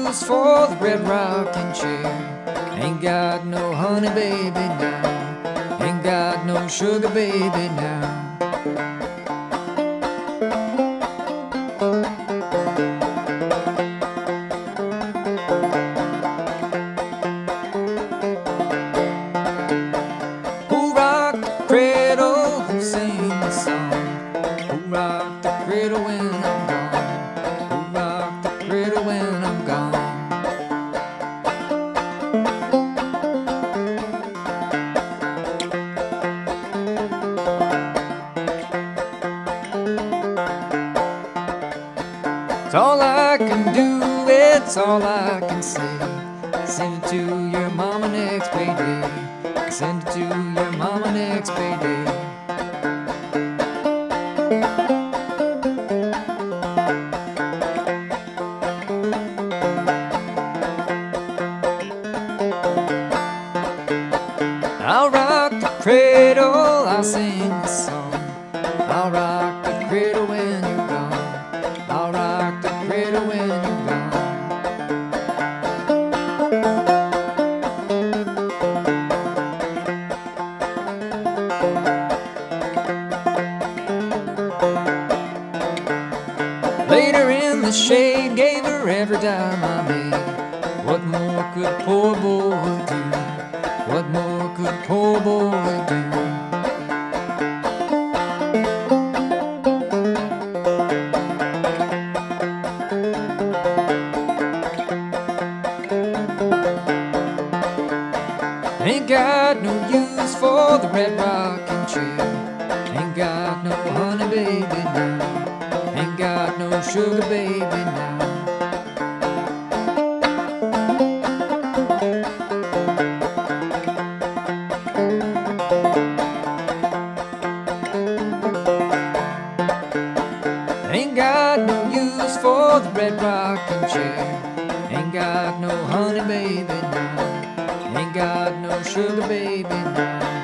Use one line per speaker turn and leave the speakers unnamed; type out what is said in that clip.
use for the red rocking chair. Ain't got no honey baby now. Ain't got no sugar baby now. Who rocked the cradle? Who sing the song? Who rocked the cradle when I'm gone? Who rocked the cradle when I'm gone? It's all I can do, it's all I can say. Send it to your mama next payday. Send it to your mama next payday. I'll rock the cradle, I'll sing a song. I'll rock the cradle when you're gone. I'll rock the cradle when you're gone. Laid her in the shade, gave her every dime I made. What more could a poor boy do? What more could a poor boy do? Ain't got no use for the red rocking chair. Ain't got no honey baby now. Ain't got no sugar baby now. Ain't got no use for the red rocking chair. Ain't got no honey baby now. Ain't got no sugar baby now.